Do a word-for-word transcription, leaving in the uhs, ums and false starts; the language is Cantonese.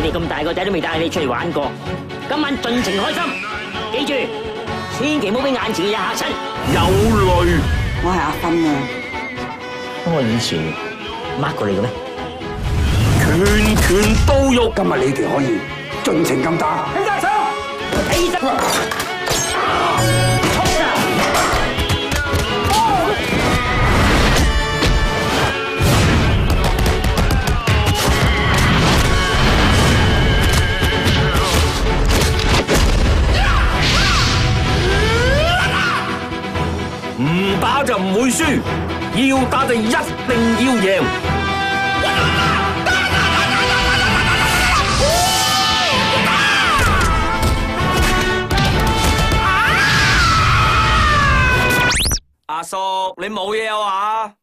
你哋咁大個仔都未帶你出嚟玩過，今晚盡情開心。記住，千祈唔好俾眼前嘅嘢嚇親。有淚。 我係阿芬啊。 我以前 mark 過你嘅咩？ 拳拳到肉，今日你哋可以盡情咁打。 起晒手，起身。 唔打就唔會輸，要打就一定要贏。阿叔，你冇嘢啊嘛？